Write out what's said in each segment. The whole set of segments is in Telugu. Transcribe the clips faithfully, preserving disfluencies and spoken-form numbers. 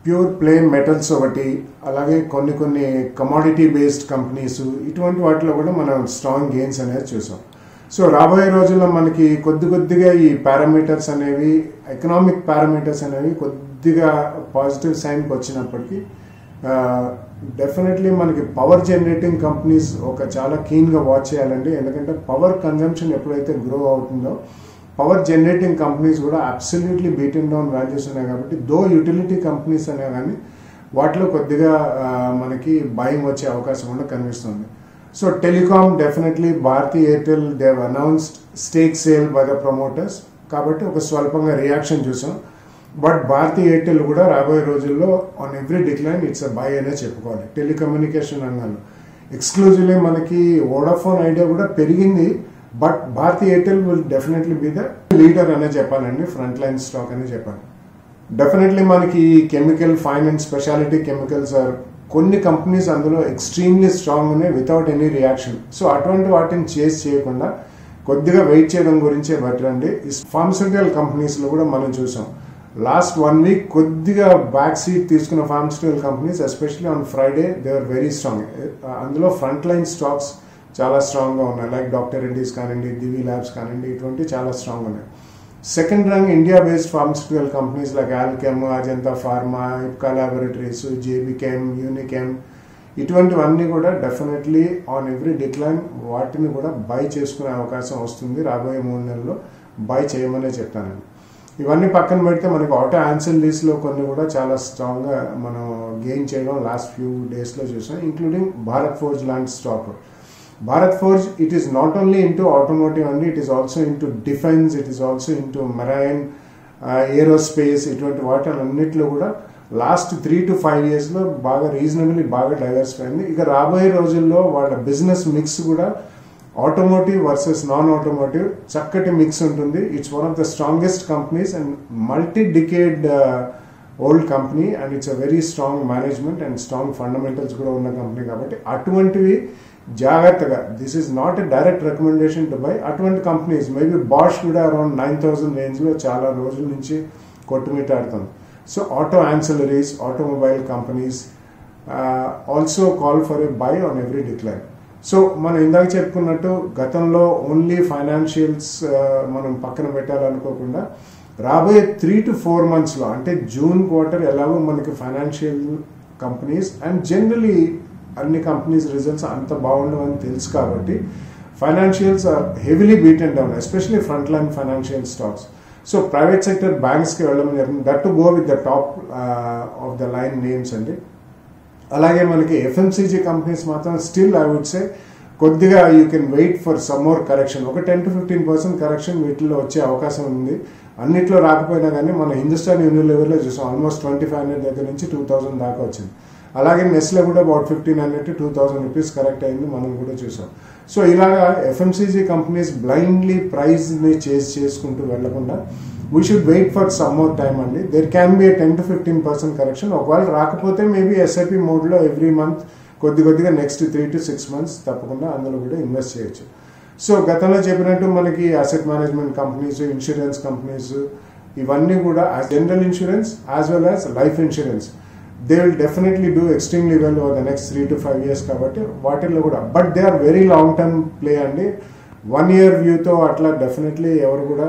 ప్యూర్ ప్లేన్ మెటల్స్ ఒకటి, అలాగే కొన్ని కొన్ని కమాడిటీ బేస్డ్ కంపెనీస్, ఇటువంటి వాటిలో కూడా మనం స్ట్రాంగ్ గెయిన్స్ అనేది చూసాం. సో రాబోయే రోజుల్లో మనకి కొద్ది కొద్దిగా ఈ పారామీటర్స్ అనేవి, ఎకనామిక్ పారామీటర్స్ అనేవి కొద్దిగా పాజిటివ్ సైన్కి వచ్చినప్పటికీ డెఫినెట్లీ మనకి పవర్ జనరేటింగ్ కంపెనీస్ ఒక చాలా కీన్గా వాచ్ చేయాలండి. ఎందుకంటే పవర్ కన్జంప్షన్ ఎప్పుడైతే గ్రో అవుతుందో పవర్ జనరేటింగ్ కంపెనీస్ కూడా అబ్సల్యూట్లీ బీటెన్ డౌన్ వాల్యూస్ ఉన్నాయి. కాబట్టి దో యూటిలిటీ కంపెనీస్ అనే కానీ వాటిలో కొద్దిగా మనకి భయం వచ్చే అవకాశం కూడా కనిపిస్తుంది. So telecom definitely Bharti Airtel దేవ్ announced stake sale by the promoters, కాబట్టి ఒక స్వల్పంగా రియాక్షన్ చూసాం. బట్ భారతీ ఎయిర్టెల్ కూడా రాబోయే రోజుల్లో on every decline it's a buy అనే చెప్పుకోవాలి. టెలికమ్యూనికేషన్ రంగంలో ఎక్స్క్లూజివ్లీ మనకి వోడాఫోన్ ఐడియా కూడా పెరిగింది, but Bharti Airtel will definitely be the leader అనే చెప్పాలండి, ఫ్రంట్ లైన్ స్టాక్ అనే చెప్పాలి. డెఫినెట్లీ మనకి chemical, fine and speciality chemicals are కొన్ని కంపెనీస్ అందులో ఎక్స్ట్రీమ్లీ స్ట్రాంగ్ ఉన్నాయి వితౌట్ ఎనీ రియాక్షన్. సో అటువంటి వాటిని చేస్ చేయకుండా కొద్దిగా వెయిట్ చేయడం గురించే బెటర్ అండి. ఫార్మస్యూటికల్ కంపెనీస్లో కూడా మనం చూసాం లాస్ట్ వన్ వీక్ కొద్దిగా బ్యాక్ సీట్ తీసుకున్న pharmaceutical companies especially on Friday they are very strong. అందులో ఫ్రంట్ లైన్ స్టాక్స్ చాలా స్ట్రాంగ్గా ఉన్నాయి, లైక్ డాక్టర్ రెడ్డీస్ కానివ్వండి, దివి ల్యాబ్స్ కానివ్వండి, ఇటువంటి చాలా స్ట్రాంగ్ ఉన్నాయి. Second rank India based pharmaceutical companies like Alkem, Ajanta pharma, Ipca laboratories, JB Chem, Unichem, ఇటువంటివన్నీ కూడా డెఫినెట్లీ ఆన్ ఎవ్రీ డిక్లైన్ వాటిని కూడా బై చేసుకునే అవకాశం వస్తుంది. రాబోయే మూడు నెలల్లో బై చేయమనే చెప్తానండి. ఇవన్నీ పక్కన పెడితే మనకి ఆటో యాన్సిలరీస్లో కొన్ని కూడా చాలా స్ట్రాంగ్గా మనం గెయిన్ చేయడం లాస్ట్ ఫ్యూ డేస్లో చూసాం, ఇంక్లూడింగ్ భారత్ ఫోర్జ్ లాంటి stock. Bharat Forge, it is not only into automotive only, it is also into defense, it is also into marine, uh, aerospace, ఇటువంటి వాటన్నిటిలో కూడా లాస్ట్ త్రీ టు ఫైవ్ ఇయర్స్లో బాగా రీజనబుల్లీ బాగా డైవర్సిఫై అయింది. ఇక రాబోయే రోజుల్లో వాళ్ళ బిజినెస్ మిక్స్ కూడా ఆటోమోటివ్ వర్సెస్ నాన్ ఆటోమోటివ్ చక్కటి మిక్స్ ఉంటుంది. It's one of the strongest companies and multi decade old company and it's a very strong management and strong fundamentals కూడా ఉన్న కంపెనీ. కాబట్టి అటువంటివి జాగ్రత్తగా, this is not a direct recommendation to buy. అటువంటి కంపెనీస్ మేబీ బాష్ కూడా అరౌండ్ నైన్ థౌసండ్ రేంజ్లో చాలా రోజుల నుంచి కొట్టుమిట్టాడుతుంది. So auto ancillaries, automobile companies also call for a by on every decline. So మనం ఇందాక చెప్పుకున్నట్టు గతంలో ఓన్లీ ఫైనాన్షియల్స్ మనం పక్కన పెట్టాలనుకోకుండా రాబోయే త్రీ టు ఫోర్ మంత్స్లో అంటే జూన్ క్వార్టర్ ఎలాగో మనకి ఫైనాన్షియల్ కంపెనీస్ అండ్ జనరలీ అన్ని కంపెనీస్ రిజల్ట్స్ అంత బాగుండవు అని తెలుసు. కాబట్టి financials are heavily beaten down, especially front line financial stocks. So private sector బ్యాంక్స్కి వెళ్ళడం జరిగింది, that to go with the top of the line names అండి. అలాగే మనకి ఎఫ్ఎంసీజీ కంపెనీస్ మాత్రం స్టిల్ ఐ వుడ్ సే కొద్దిగా you can wait for some more correction. ఒక ten to fifteen percent correction వీటిలో వచ్చే అవకాశం ఉంది. అన్నిట్లో రాకపోయినా కానీ మన హిందుస్థాన్ యూనిలివర్లో చూసాం ఆల్మోస్ట్ ట్వంటీ ఫైవ్ హండ్రెడ్ దగ్గర నుంచి టూ థౌసండ్ దాకా వచ్చింది. అలాగే నెస్లే కూడా about fifteen hundred to two thousand rupees correct అయింది, మనం కూడా చూసాం. సో ఇలాగా ఎఫ్ఎంసీజీ కంపెనీస్ బ్లైండ్లీ ప్రైస్ని చేసి చేసుకుంటూ వెళ్లకుండా we should wait for some more time అండి. There can be ten to fifteen percent correction. ఒకవేళ రాకపోతే మేబీ ఎస్ఐపి మోడ్లో ఎవ్రీ మంత్ కొద్ది కొద్దిగా next three to six months తప్పకుండా అందులో కూడా ఇన్వెస్ట్ చేయొచ్చు. సో గతంలో చెప్పినట్టు మనకి asset management companies, insurance companies, ఇవన్నీ కూడా general insurance as well as life insurance they will definitely do extremely well over the next three to five years కాబట్టి వాటిల్లో కూడా. But they are very long term play అండి. వన్ ఇయర్ వ్యూతో అట్లా డెఫినెట్లీ ఎవరు కూడా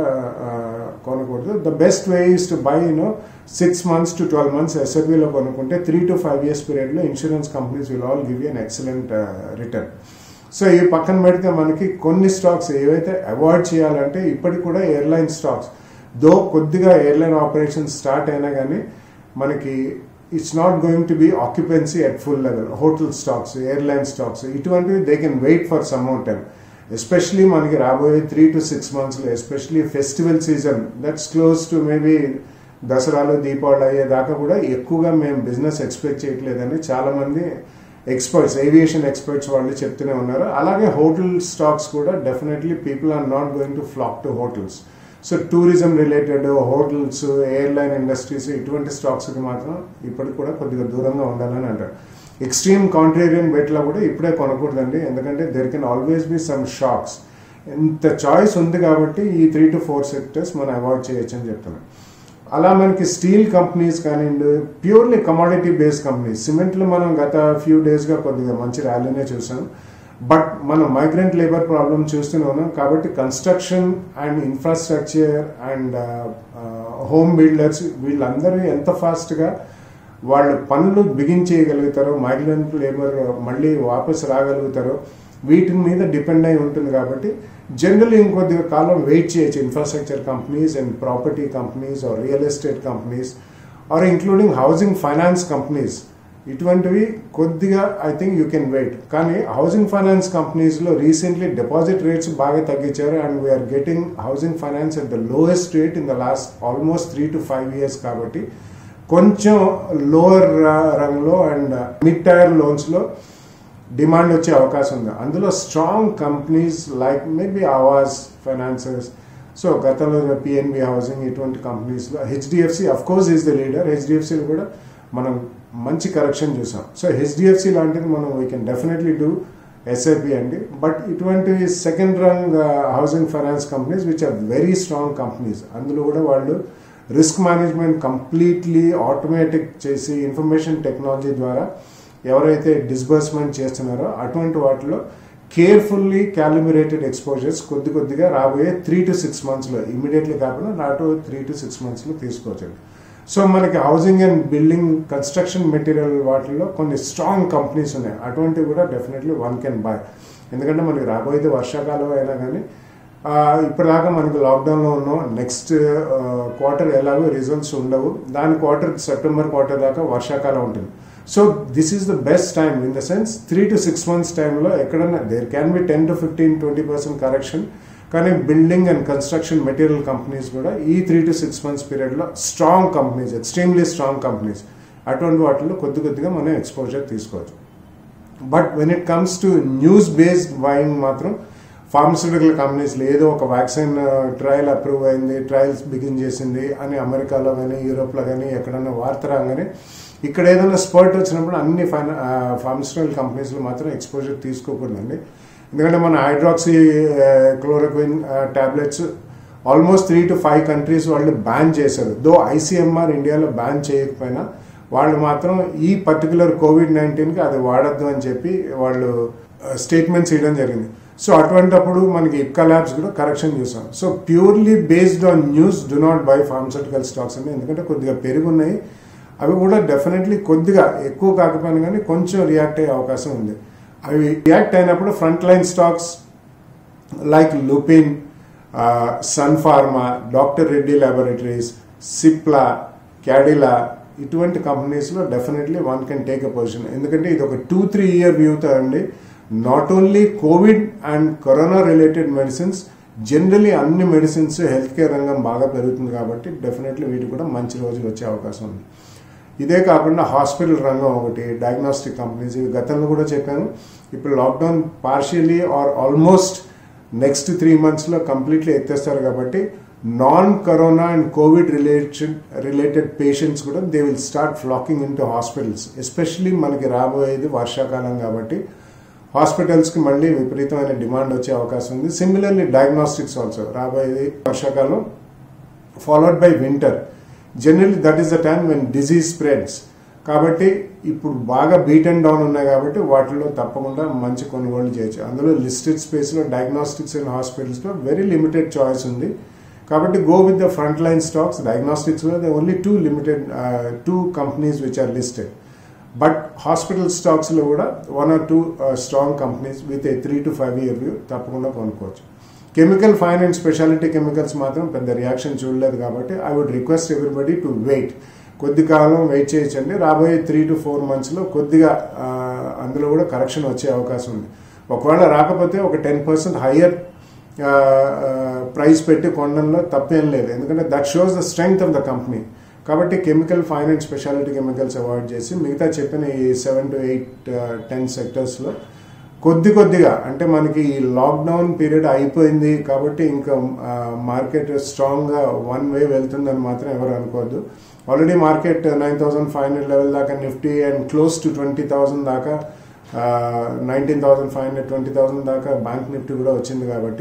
కొనకూడదు. The best way is to buy you know six months to twelve months ఎస్ఐపిలో కొనుక్కుంటే త్రీ టు ఫైవ్ ఇయర్స్ పీరియడ్లో insurance companies will all give you an excellent return. So ఇవి పక్కన పెడితే మనకి కొన్ని స్టాక్స్ ఏవైతే అవాయిడ్ చేయాలంటే ఇప్పటికి కూడా ఎయిర్లైన్ స్టాక్స్, దో కొద్దిగా ఎయిర్లైన్ ఆపరేషన్స్ స్టార్ట్ అయినా కానీ మనకి it's not going to be occupancy at full level. Hotel stocks, airline stocks ఇటువంటివి they can wait for some more time. Especially మనకి రాబోయే త్రీ టు సిక్స్ మంత్స్లో especially festival season that's close to maybe దసరాలు, దీపావళి అయ్యేదాకా కూడా ఎక్కువగా మేము బిజినెస్ ఎక్స్పెక్ట్ చేయట్లేదని చాలామంది ఎక్స్పర్ట్స్, ఏవియేషన్ ఎక్స్పర్ట్స్ వాళ్ళు చెప్తూనే ఉన్నారు. అలాగే హోటల్ స్టాక్స్ కూడా definitely people are not going to flock to hotels. So tourism related hotels, airline industries ఇటువంటి స్టాక్స్కి మాత్రం ఇప్పటికి కూడా కొద్దిగా దూరంగా ఉండాలని అంటారు. ఎక్స్ట్రీమ్ కాంట్రేరియన్ బెట్లో కూడా ఇప్పుడే కొనకూడదండి, ఎందుకంటే there can always be some shocks. ఇంత చాయిస్ ఉంది కాబట్టి ఈ త్రీ టు ఫోర్ సెక్టర్స్ మనం అవాయిడ్ చేయొచ్చు అని చెప్తున్నాం. అలా మనకి స్టీల్ కంపెనీస్ కానివ్వండి, ప్యూర్లీ కమాడిటీ బేస్డ్ కంపెనీస్. సిమెంట్లో మనం గత ఫ్యూ డేస్గా కొద్దిగా మంచి ర్యాలీనే చూసాం. బట్ మనం మైగ్రెంట్ లేబర్ ప్రాబ్లం చూస్తూనే ఉన్నాం. కాబట్టి construction and infrastructure and home builders వీళ్ళందరూ ఎంత ఫాస్ట్గా వాళ్ళు పనులు బిగిన్ చేయగలుగుతారో, మైగ్రెంట్ లేబర్ మళ్ళీ వాపసు రాగలుగుతారో వీటి మీద డిపెండ్ అయి ఉంటుంది. కాబట్టి జనరల్లీ ఇంకొద్దిగా కాలం వెయిట్ చేయొచ్చు infrastructure companies and property companies or real estate companies or including housing finance companies. ఇటువంటివి కొద్దిగా I think you can wait. కానీ హౌసింగ్ ఫైనాన్స్ కంపెనీస్లో రీసెంట్లీ డిపాజిట్ రేట్స్ బాగా తగ్గించారు and we are getting housing finance at the lowest rate in the last almost three to five years. కాబట్టి కొంచెం లోవర్ రంగ్లో అండ్ మిడ్ టైర్ లోన్స్లో డిమాండ్ వచ్చే అవకాశం ఉంది. అందులో strong companies like maybe Aavas finances, so గతంలో పిఎన్బి హౌసింగ్ ఇటువంటి కంపెనీస్లో HDFC of course is the leader. హెచ్డిఎఫ్సిలో కూడా మనం మంచి కరెక్షన్ చూసాం. సో హెచ్డిఎఫ్సి లాంటిది మనం we can definitely do SIP అండి. బట్ ఇటువంటి second rung housing finance companies which are very strong companies, అందులో కూడా వాళ్ళు రిస్క్ మేనేజ్మెంట్ కంప్లీట్లీ ఆటోమేటిక్ చేసి ఇన్ఫర్మేషన్ టెక్నాలజీ ద్వారా ఎవరైతే డిస్బర్స్మెంట్ చేస్తున్నారో అటువంటి వాటిలో కేర్ఫుల్లీ క్యాలిబ్రేటెడ్ ఎక్స్పోజర్స్ కొద్ది కొద్దిగా రాబోయే త్రీ టు సిక్స్ మంత్స్లో ఇమీడియట్లీ కాకుండా నాటు త్రీ టు సిక్స్ మంత్స్లో తీసుకోవచ్చండి. సో మనకి housing and building construction material వాటిల్లో కొన్ని స్ట్రాంగ్ కంపెనీస్ ఉన్నాయి. అటువంటివి కూడా డెఫినెట్లీ వన్ కెన్ బై. ఎందుకంటే మనకి రాబోయేది వర్షాకాలం అయినా కానీ ఇప్పటిదాకా మనకి లాక్డౌన్లో ఉన్నాం. నెక్స్ట్ క్వార్టర్ ఎలాగో రిజల్ట్స్ ఉండవు. దాని క్వార్టర్ సెప్టెంబర్ క్వార్టర్ దాకా వర్షాకాలం ఉంటుంది. So this is the best time in the sense three to six months టైంలో ఎక్కడన్నా there can be ten to fifteen twenty percent correction. కానీ building and construction material companies కూడా ఈ త్రీ టు సిక్స్ మంత్స్ పీరియడ్లో strong companies, extremely strong companies, అటువంటి వాటిల్లో కొద్ది కొద్దిగా మనం ఎక్స్పోజర్ తీసుకోవచ్చు. But when it comes to news based buying మాత్రం ఫార్మస్యూటికల్ కంపెనీస్లో ఏదో ఒక వ్యాక్సిన్ ట్రయల్ అప్రూవ్ అయింది, ట్రయల్స్ బిగిన్ చేసింది అని అమెరికాలో కానీ యూరోప్లో కానీ ఎక్కడన్నా వార్త రాగానే ఇక్కడ ఏదైనా స్పర్ట్ వచ్చినప్పుడు అన్ని ఫైనా ఫార్మస్యూటికల్ కంపెనీస్లో మాత్రం ఎక్స్పోజర్ తీసుకోకూడదండి. ఎందుకంటే మన hydroxy chloroquine tablets almost three to five countries వాళ్ళు బ్యాన్ చేశారు. దో ఐసీఎంఆర్ ఇండియాలో బ్యాన్ చేయకపోయినా వాళ్ళు మాత్రం ఈ పర్టికులర్ కోవిడ్ నైన్టీన్కి అది వాడద్దు అని చెప్పి వాళ్ళు స్టేట్మెంట్స్ ఇవ్వడం జరిగింది. సో అటువంటిప్పుడు మనకి ఇప్కా ల్యాబ్స్ కూడా కరెక్షన్ చూసాం. So purely based on news do not buy pharmaceutical stocks అండి. ఎందుకంటే కొద్దిగా పెరుగున్నాయి, అవి కూడా డెఫినెట్లీ కొద్దిగా ఎక్కువ కాకపోయినా కానీ కొంచెం రియాక్ట్ అయ్యే అవకాశం ఉంది. అవి రియాక్ట్ అయినప్పుడు front line stocks like Lupin, Sun pharma, doctor Reddy laboratories, Cipla, Cadila ఇటువంటి కంపెనీస్లో definitely one can take a position. ఎందుకంటే ఇది ఒక టూ త్రీ ఇయర్ వ్యూతో అండి. Not only COVID and corona related medicines, generally అన్ని మెడిసిన్స్ హెల్త్ కేర్ రంగం బాగా పెరుగుతుంది కాబట్టి డెఫినెట్లీ వీటికి కూడా మంచి రోజులు వచ్చే అవకాశం ఉంది. ఇదే కాకుండా హాస్పిటల్ రంగం ఒకటి, డయాగ్నోస్టిక్ కంపెనీస్, ఇవి గతంలో కూడా చెప్పాను. ఇప్పుడు lockdown partially or almost next three మంత్స్లో కంప్లీట్లీ ఎత్తేస్తారు కాబట్టి non corona and COVID related related patients కూడా they will start flocking in to hospitals. Especially మనకి రాబోయేది వర్షాకాలం కాబట్టి హాస్పిటల్స్కి మళ్ళీ విపరీతమైన డిమాండ్ వచ్చే అవకాశం ఉంది. సిమిలర్లీ డయాగ్నోస్టిక్స్ ఆల్సో రాబోయేది వర్షాకాలం followed by winter. Generally that is the time when disease spreads. కాబట్టి ఇప్పుడు బాగా బీట్ అండ్ డౌన్ ఉన్నాయి కాబట్టి వాటిలో తప్పకుండా మంచి కొనుగోలు చేయొచ్చు. అందులో లిస్టెడ్ స్పేస్లో డయాగ్నోస్టిక్స్ అండ్ హాస్పిటల్స్లో వెరీ లిమిటెడ్ చాయిస్ ఉంది కాబట్టి go with the front line stocks. డయాగ్నోస్టిక్స్లో the only two limited two companies which are listed. But hospital స్టాక్స్లో కూడా one or two strong companies with a three to five year view తప్పకుండా కొనుక్కోవచ్చు. Chemical fine and speciality chemicals మాత్రం పెద్ద రియాక్షన్ చూడలేదు కాబట్టి I would request everybody to wait. కొద్ది కాలం వెయిట్ చేయొచ్చండి. రాబోయే త్రీ టు ఫోర్ మంత్స్లో కొద్దిగా అందులో కూడా కరెక్షన్ వచ్చే అవకాశం ఉంది. ఒకవేళ రాకపోతే ఒక టెన్ పర్సెంట్ హయ్యర్ ప్రైస్ పెట్టి కొనడంలో తప్పేం లేదు, ఎందుకంటే that shows the strength of the company. కాబట్టి chemical fine and speciality chemicals avoid చేసి మిగతా చెప్పిన ఈ సెవెన్ టు ఎయిట్ టెన్ సెక్టర్స్లో కొద్ది కొద్దిగా, అంటే మనకి ఈ లాక్డౌన్ పీరియడ్ అయిపోయింది కాబట్టి ఇంకా మార్కెట్ స్ట్రాంగ్గా వన్ వే వెళ్తుందని మాత్రం ఎవరు అనుకోవద్దు. Already market nine thousand five hundred level దాకా Nifty and close to twenty thousand దాకా nineteen thousand five hundred twenty thousand దాకా బ్యాంక్ నిఫ్టీ కూడా వచ్చింది కాబట్టి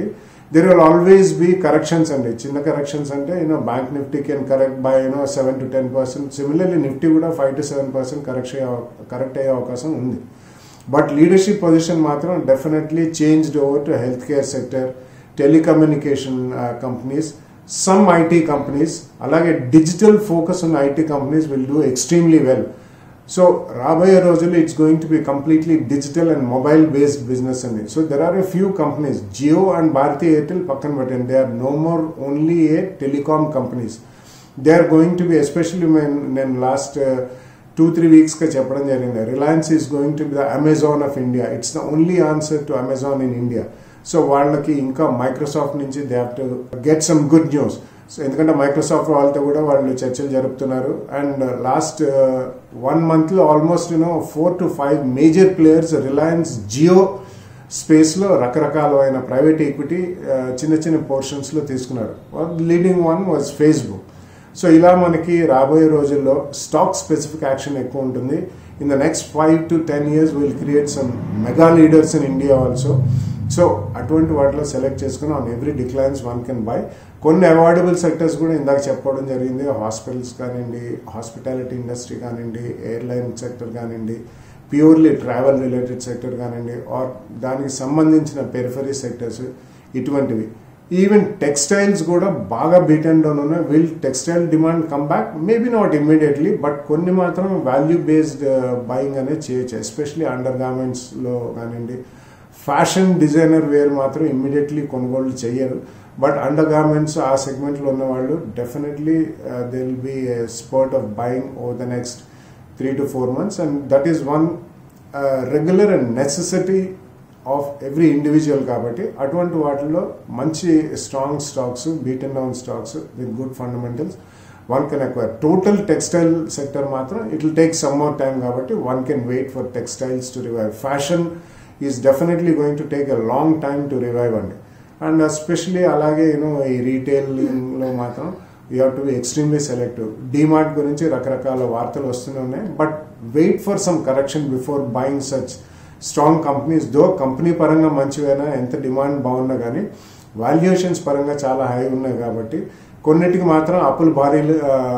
there will always be corrections అండి. చిన్న కరెక్షన్స్ అంటే you know bank Nifty can correct by you know seven to ten percent similarly Nifty కూడా five to seven percent correct అయ్యే కరెక్ట్ అయ్యే అవకాశం ఉంది. బట్ లీడర్షిప్ పొజిషన్ మాత్రం definitely changed over to health care sector, telecommunication companies, some IT companies, అలాగే డిజిటల్ ఫోకస్ ఉన్న IT companies will do extremely well. So రాబోయే రోజుల్లో it's going to be completely digital and mobile based business అండి. So there are a few companies, Jio and Bharti Airtel పక్కన పెట్టండి, they are no more only a telecom companies. They are going to be especially నేను లాస్ట్ టూ త్రీ వీక్స్గా చెప్పడం జరిగింది, Reliance is going to be the Amazon of India. It's the only answer to Amazon in India. So వాళ్ళకి ఇంకా మైక్రోసాఫ్ట్ నుంచి they have to get some good news. So ఎందుకంటే మైక్రోసాఫ్ట్ వాళ్ళతో కూడా వాళ్ళు చర్చలు జరుపుతున్నారు. అండ్ లాస్ట్ వన్ మంత్లో almost you know four to five major players Reliance Jio స్పేస్లో రకరకాలైన ప్రైవేట్ ఈక్విటీ చిన్న చిన్న పోర్షన్స్లో తీసుకున్నారు. Leading one was Facebook. So ఇలా మనకి రాబోయే రోజుల్లో స్టాక్ స్పెసిఫిక్ యాక్షన్ ఎక్కువ ఉంటుంది. In the next five to ten years will create some mega leaders in India also. So అటువంటి వాటిలో సెలెక్ట్ చేసుకుని on every declines one can buy. కొన్ని అవార్డబుల్ సెక్టర్స్ కూడా ఇందాక చెప్పుకోవడం జరిగింది, హాస్పిటల్స్ కానివ్వండి, హాస్పిటాలిటీ ఇండస్ట్రీ కానివ్వండి, ఎయిర్లైన్ సెక్టర్ కానివ్వండి, ప్యూర్లీ ట్రావెల్ రిలేటెడ్ సెక్టర్ కానివ్వండి, ఆర్ దానికి సంబంధించిన పెరిఫరీ సెక్టర్స్ ఇటువంటివి. ఈవెన్ టెక్స్టైల్స్ కూడా బాగా బీట్ అండ్ డౌన్ ఉన్నాయి. Will textile demand come back? Maybe not immediately, but కొన్ని మాత్రం వాల్యూ బేస్డ్ బయింగ్ అనేది చేయొచ్చు, ఎస్పెషలీ అండర్ గార్మెంట్స్లో కానివ్వండి. ఫ్యాషన్ డిజైనర్ వేర్ మాత్రం ఇమ్మీడియట్లీ కొనుగోలు చేయరు. బట్ అండర్ గార్మెంట్స్ ఆ సెగ్మెంట్లో ఉన్న వాళ్ళు definitely they will be a spurt of buying over the next three to four months. And that is one regular and necessity of every individual. కాబట్టి అటువంటి వాటిల్లో మంచి strong stocks, beat and down stocks with good fundamentals one can acquire. Total textile sector మాత్రం it will take some more time కాబట్టి one can wait for textiles to revive. Fashion is definitely going to take a long time to revive అండి. అండ్ ఎస్పెషలీ అలాగే యూనో ఈ రీటైలింగ్లో మాత్రం you have to be extremely selective. DMart గురించి రకరకాల వార్తలు వస్తూనే ఉన్నాయి, but wait for some correction before buying such strong companies. Though company పరంగా మంచివైనా, ఎంత డిమాండ్ బాగున్నా కానీ వాల్యుయేషన్స్ పరంగా చాలా హై ఉన్నాయి కాబట్టి కొన్నిటికి మాత్రం అప్పుల భారీలు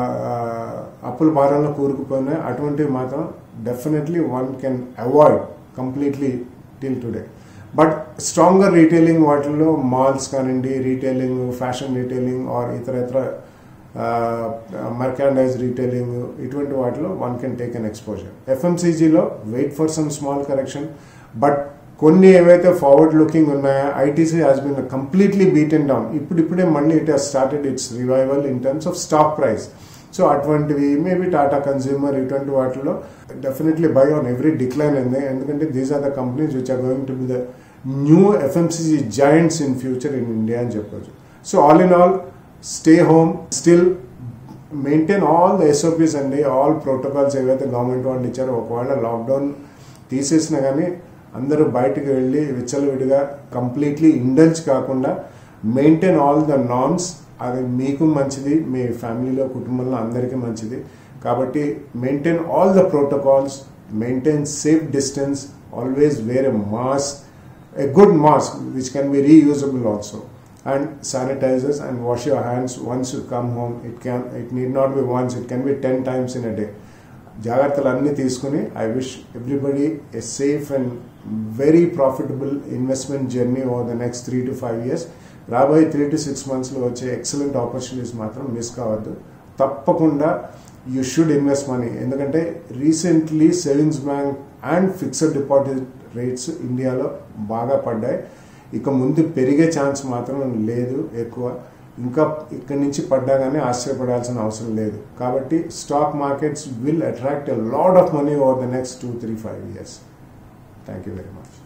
అప్పుల భారంలో కూరుకుపోయినాయి. అటువంటివి మాత్రం definitely one can avoid completely till today. But stronger retailing వాటిల్లో మాల్స్ కానివ్వండి, రీటైలింగ్, ఫ్యాషన్ రీటైలింగ్ ఆర్ ఇతర ఇతర మర్కాండైజ్ రీటైలింగ్, ఇటువంటి వాటిలో one can take an exposure. ఎఫ్ఎంసీజీలో wait for some small correction. But కొన్ని ఏవైతే ఫార్వర్డ్ లుకింగ్ ఉన్నాయో, ITC has been completely beaten down. ఇప్పుడిప్పుడే మళ్ళీ it has started its revival in terms of stock price. So అటువంటివి మేబీ టాటా కన్స్యూమర్, ఇటువంటి వాటిలో definitely by on every decline ఉంది. ఎందుకంటే these are the companies which are going to be the new FMCG giants in future in India అని చెప్పొచ్చు. So all in all, stay home, still maintain all the SOPs అండి, ఆల్ ప్రోటోకాల్స్ ఏవైతే గవర్నమెంట్ వాళ్ళు ఇచ్చారో. ఒకవేళ లాక్డౌన్ తీసేసినా కానీ అందరూ బయటకు వెళ్ళి విచ్చలవిడిగా కంప్లీట్లీ ఇండల్జ్ కాకుండా మెయింటైన్ ఆల్ ద నార్మ్స్. అది మీకు మంచిది, మీ ఫ్యామిలీలో కుటుంబంలో అందరికీ మంచిది. కాబట్టి maintain all the protocols, maintain safe distance, always wear a mask, a good mask which can be reusable also, and sanitizers, and wash your hands once you come home. It can, it need not be once, it can be ten times in a day. జాగ్రత్తలు అన్నీ తీసుకుని I wish everybody a safe and very profitable investment journey over the next three to five years. రాబోయే త్రీ టు సిక్స్ మంత్స్లో వచ్చే ఎక్సలెంట్ ఆపర్చునిటీస్ మాత్రం మిస్ కావద్దు. తప్పకుండా యూ షుడ్ ఇన్వెస్ట్ మనీ. ఎందుకంటే recently savings bank and fixed deposit rates ఇండియాలో బాగా పడ్డాయి. ఇక ముందు పెరిగే ఛాన్స్ మాత్రం లేదు ఎక్కువ. ఇంకా ఇక్కడి నుంచి పడ్డా కానీ ఆశ్చర్యపడాల్సిన అవసరం లేదు. కాబట్టి stock markets will attract a lot of money over the next two three five years. Thank you very much.